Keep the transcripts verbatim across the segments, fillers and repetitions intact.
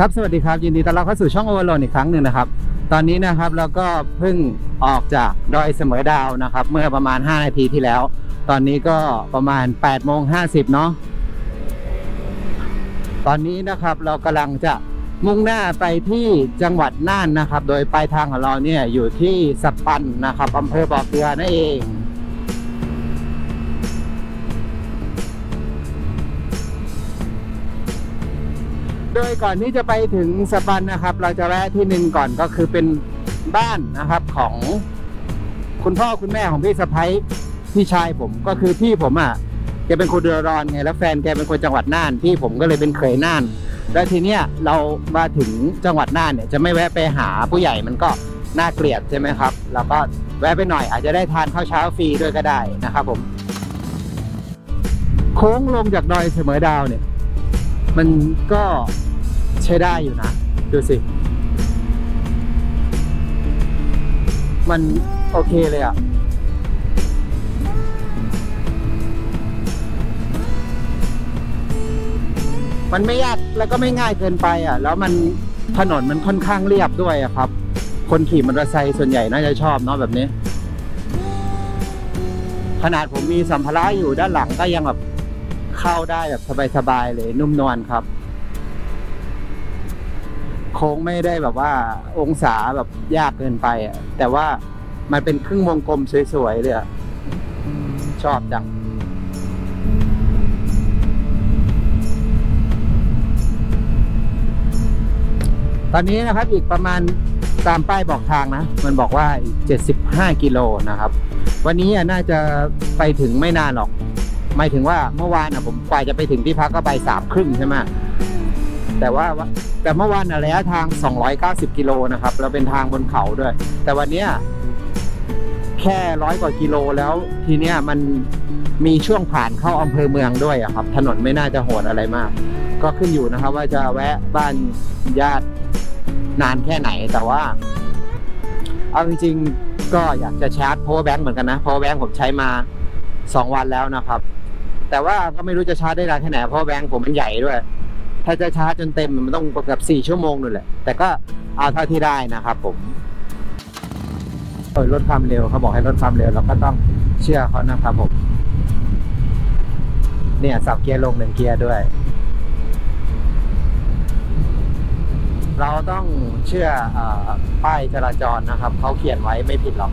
ครับสวัสดีครับยินดีต้อนรับเข้าสู่ช่องโอเวอร์โหลดอีกครั้งหนึ่งนะครับตอนนี้นะครับเราก็เพิ่งออกจากดอยเสมอดาวนะครับเมื่อประมาณห้านาทีที่แล้วตอนนี้ก็ประมาณแปดโมงห้าสิบเนาะตอนนี้นะครับเรากำลังจะมุ่งหน้าไปที่จังหวัดน่านนะครับโดยปลายทางของเราเนี่ยอยู่ที่สปันนะครับอำเภอบ่อเกลือนั่นเองโดยก่อนที่จะไปถึงสปันนะครับเราจะแวะที่หนึ่งก่อนก็คือเป็นบ้านนะครับของคุณพ่อคุณแม่ของพี่สะใภ้พี่ชายผมก็คือพี่ผมอ่ะแกเป็นคนเดือดร้อนไงแล้วแฟนแกเป็นคนจังหวัดน่านพี่ผมก็เลยเป็นเขยน่านแล้วทีเนี้ยเรามาถึงจังหวัดน่านเนี่ยจะไม่แวะไปหาผู้ใหญ่มันก็น่าเกลียดใช่ไหมครับเราก็แวะไปหน่อยอาจจะได้ทานข้าวเช้าฟรีด้วยก็ได้นะครับผมโค้งลงจากดอยเสมอดาวเนี่ยมันก็ใช้ได้อยู่นะดูสิมันโอเคเลยอ่ะมันไม่ยากแล้วก็ไม่ง่ายเกินไปอ่ะแล้วมันถนนมันค่อนข้างเรียบด้วยอ่ะครับคนขี่มอเตอร์ไซค์ส่วนใหญ่น่าจะชอบเนาะแบบนี้ขนาดผมมีสัมภาระอยู่ด้านหลังก็ยังแบบเข้าได้แบบสบายๆเลยนุ่มนวลครับโค้งไม่ได้แบบว่าองศาแบบยากเกินไปอ่ะแต่ว่ามันเป็นครึ่งวงกลมสวยๆเลยอ่ะชอบจังตอนนี้นะครับอีกประมาณตามป้ายบอกทางนะมันบอกว่าเจ็ดสิบห้ากิโลนะครับวันนี้น่าจะไปถึงไม่นานหรอกหมายถึงว่าเมื่อวานอ่ะผมกว่าจะไปถึงที่พักก็บ่ายสามครึ่งใช่ไหมแต่ว่าแต่เมื่อวานระยะทางสองร้อยเก้าสิบกิโลนะครับเราเป็นทางบนเขาด้วยแต่วันนี้แค่ร้อยกว่ากิโลแล้วทีเนี้ยมันมีช่วงผ่านเข้าอำเภอเมืองด้วยอะครับถนนไม่น่าจะโหดอะไรมากก็ขึ้นอยู่นะครับว่าจะแวะบ้านญาตินานแค่ไหนแต่ว่าเอาจริงๆก็อยากจะชาร์จ power bank เหมือนกันนะ power bank ผมใช้มาสองวันแล้วนะครับแต่ว่าก็ไม่รู้จะชาร์จได้นานแค่ไหน power bank ผมมันใหญ่ด้วยถ้าจะชาร์จจนเต็มมันต้องเกือบสี่ชั่วโมงนู่นแหละแต่ก็เอาเท่าที่ได้นะครับผมเออลดความเร็วเขาบอกให้ลดความเร็วเราก็ต้องเชื่อเขานะครับผมเนี่ยสับเกียร์ลงหนึ่งเกียร์ด้วยเราต้องเชื่อป้ายจราจรนะครับเขาเขียนไว้ไม่ผิดหรอก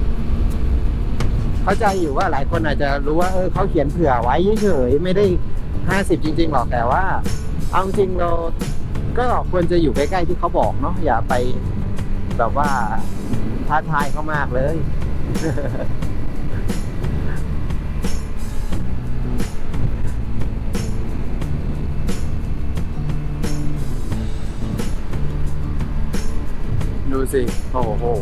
เข้าใจอยู่ว่าหลายคนอาจจะรู้ว่าเออเขาเขียนเผื่อไว้เฉยๆไม่ได้ห้าสิบจริงๆหรอกแต่ว่าเอาจริงเราก็ควรจะอยู่ใกล้ๆที่เขาบอกเนาะอย่าไปแบบว่าท้าทายเขามากเลยดูสิโอ้โห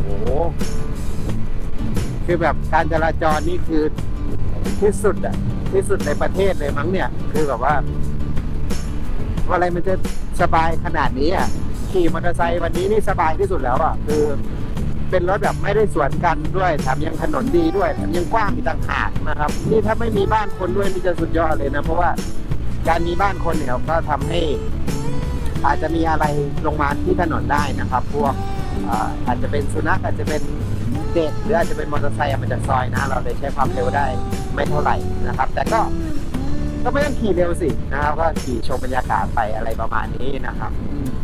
คือแบบการจราจรนี่คือที่สุดอะที่สุดในประเทศเลยมั้งเนี่ยคือแบบว่าอะไรมันจะสบายขนาดนี้อ่ะขี่มอเตอร์ไซค์วันนี้นี่สบายที่สุดแล้วอ่ะคือเป็นรถแบบไม่ได้สวนกันด้วยแถมยังถนนดีด้วยแถมยังกว้างอีกต่างหากนะครับนี่ถ้าไม่มีบ้านคนด้วยนี่จะสุดยอดเลยนะเพราะว่าการมีบ้านคนเนี่ยก็ทำให้อาจจะมีอะไรลงมาที่ถนนได้นะครับพวกอาจจะเป็นสุนัขอาจจะเป็นเด็กหรืออาจจะเป็นมอเตอร์ไซค์มาจากซอยนะเราเลยใช้ความเร็วได้ไม่เท่าไหร่นะครับแต่ก็ก็ไม่ต้องขี่เร็วสินะครับก็ขี่ชมบรรยากาศไปอะไรประมาณนี้นะครับ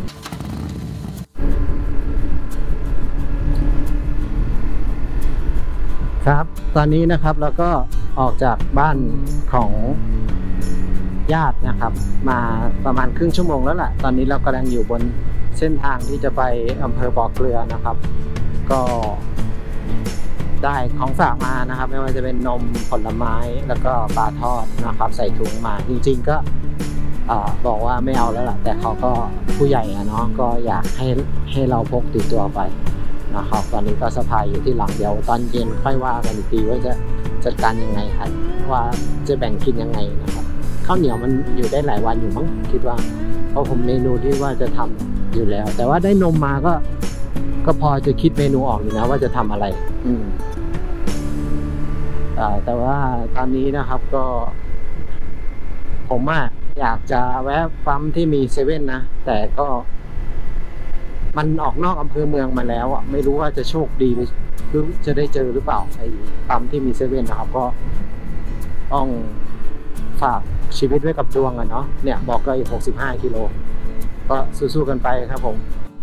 ครับตอนนี้นะครับเราก็ออกจากบ้านของญาตินะครับมาประมาณครึ่งชั่วโมงแล้วแหละตอนนี้เรากำลังอยู่บนเส้นทางที่จะไปอำเภอบ่อเกลือนะครับก็ได้ของฝากมานะครับไม่ว่าจะเป็นนมผลไม้แล้วก็ปลาทอดนะครับใส่ถุงมาจริงๆก็บอกว่าไม่เอาแล้วล่ะแต่เขาก็ผู้ใหญ่อะเนาะก็อยากให้ให้เราพกติดตัวไปนะครับตอนนี้ก็สะพายอยู่ที่หลังเดียวตอนเย็นค่อยว่ากันอีกทีว่าจะจัดการยังไงครับว่าจะแบ่งกินยังไงนะครับข้าวเหนียวมันอยู่ได้หลายวันอยู่มั้งคิดว่าเพราะผมเมนูที่ว่าจะทำอยู่แล้วแต่ว่าได้นมมาก็ก็พอจะคิดเมนูออกอยู่นะว่าจะทำอะไรอืมแต่ว่าตอนนี้นะครับก็ผมอะอยากจะแวะปั๊มที่มีเซเว่นนะแต่ก็มันออกนอกอำเภอเมืองมาแล้วอ่ะไม่รู้ว่าจะโชคดีหรือจะได้เจอหรือเปล่าไอ้ปั๊มที่มีเซเว่นนะครับก็ต้องฝากชีวิตไว้กับดวงอะเนาะเนี่ยบอกก็อีกหกสิบห้ากิโลก็สู้ๆกันไปครับผม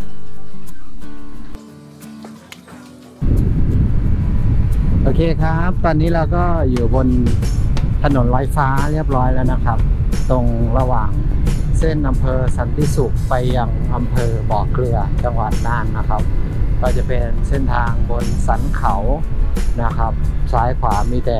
โอเคครับตอนนี้เราก็อยู่บนถนนลอยฟ้าเรียบร้อยแล้วนะครับตรงระหว่างเส้นอำเภอสันติสุขไปยังอำเภอบ่อเกลือจังหวัดน่านนะครับก็จะเป็นเส้นทางบนสันเขานะครับซ้ายขวามีแต่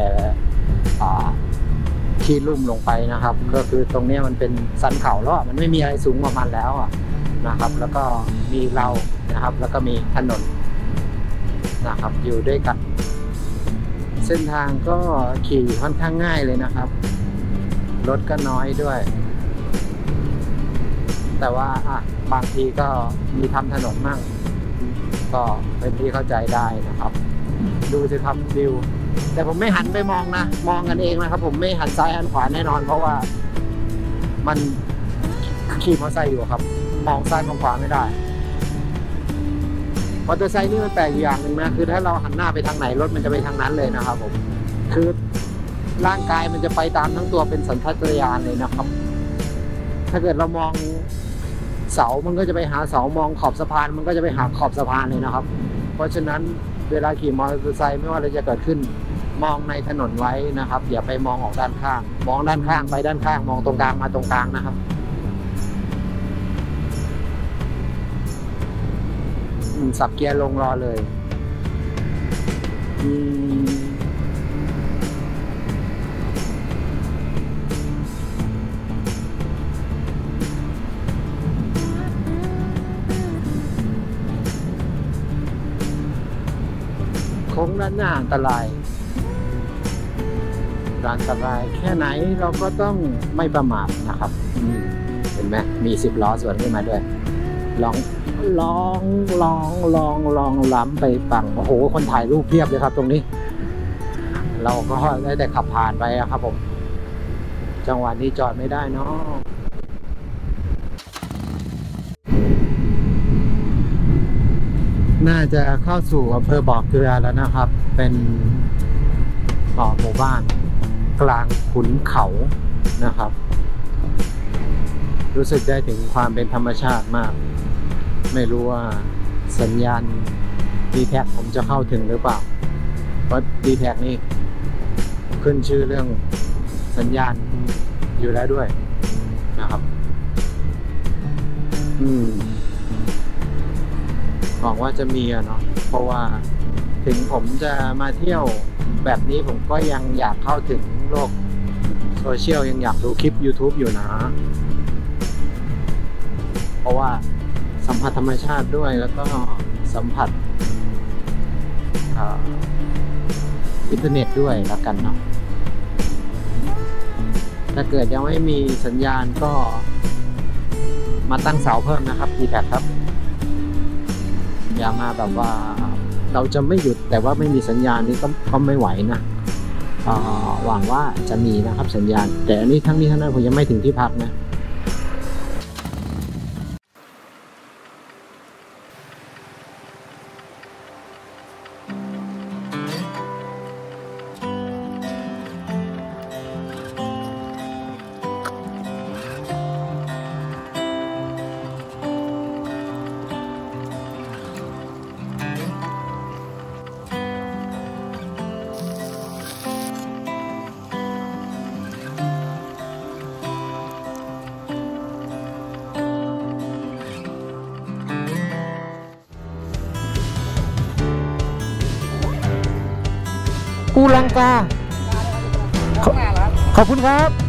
ที่ลุ่มลงไปนะครับก็คือตรงนี้มันเป็นสันเขาแล้วมันไม่มีอะไรสูงกว่ามันแล้วนะครับแล้วก็มีเรานะครับแล้วก็มีถนนนะครับอยู่ด้วยกันเส้นทางก็ขี่ค่อนข้างง่ายเลยนะครับรถก็น้อยด้วยแต่ว่าอ่ะบางทีก็มีทำถนนมั่งก็เป็นที่เข้าใจได้นะครับดูสิครับวิวแต่ผมไม่หันไปมองนะมองกันเองนะครับผมไม่หันซ้ายหันขวาแน่นอนเพราะว่ามันขี่มอเตอร์ไซค์อยู่ครับมองซ้ายมองขวาไม่ได้มอเตอร์ไซค์นี่มันแปลกอย่างหนึ่งนะคือถ้าเราหันหน้าไปทางไหนรถมันจะไปทางนั้นเลยนะครับผมคือร่างกายมันจะไปตามทั้งตัวเป็นสัญชาตญาณเลยนะครับถ้าเกิดเรามองเสามันก็จะไปหาเสามองขอบสะพานมันก็จะไปหาขอบสะพานเลยนะครับเพราะฉะนั้นเวลาขี่มอเตอร์ไซค์ไม่ว่าอะไรจะเกิดขึ้นมองในถนนไว้นะครับอย่าไปมองออกด้านข้างมองด้านข้างไปด้านข้างมองตรงกลางมาตรงกลางนะครับสับเกียร์ลงรอเลยโค้งด้านหน้าอันตรายอันตรายแค่ไหนเราก็ต้องไม่ประมาทนะครับเห็นไหมมีสิบล้อสวนขึ้นมาด้วยลองลองลองลองลองล้ำไปฝั่งโอ้โหคนถ่ายรูปเพียบเลยครับตรงนี้เราก็ได้แต่ขับผ่านไปครับผมจังหวะนี้จอดไม่ได้เนาะน่าจะเข้าสู่อำเภอบ่อเกลือแล้วนะครับเป็นต่อหมู่บ้านกลางขุนเขานะครับรู้สึกได้ถึงความเป็นธรรมชาติมากไม่รู้ว่าสัญญาณ ดี แท็ก ผมจะเข้าถึงหรือเปล่าเพราะ ดี แท็ก นี่ขึ้นชื่อเรื่องสัญญาณอยู่แล้วด้วยนะครับอืมหวังว่าจะมีอะเนาะเพราะว่าถึงผมจะมาเที่ยวแบบนี้ผมก็ยังอยากเข้าถึงโลกโซเชียลยังอยากดูคลิป YouTube อยู่นะเพราะว่าสัมผัสธรรมชาติด้วยแล้วก็สัมผัสอินเทอร์เน็ตด้วยแล้วกันเนาะถ้าเกิดยังไม่มีสัญญาณก็มาตั้งเสาเพิ่มนะครับ ดี แท็ก ครับอย่ามาแบบว่าเราจะไม่หยุดแต่ว่าไม่มีสัญญาณนี้ก็ก็ไม่ไหวนะหวังว่าจะมีนะครับสัญญาณแต่อันนี้ทั้งนี้ทั้งนั้นผมยังไม่ถึงที่พักนะกูลังกาขอบคุณครับ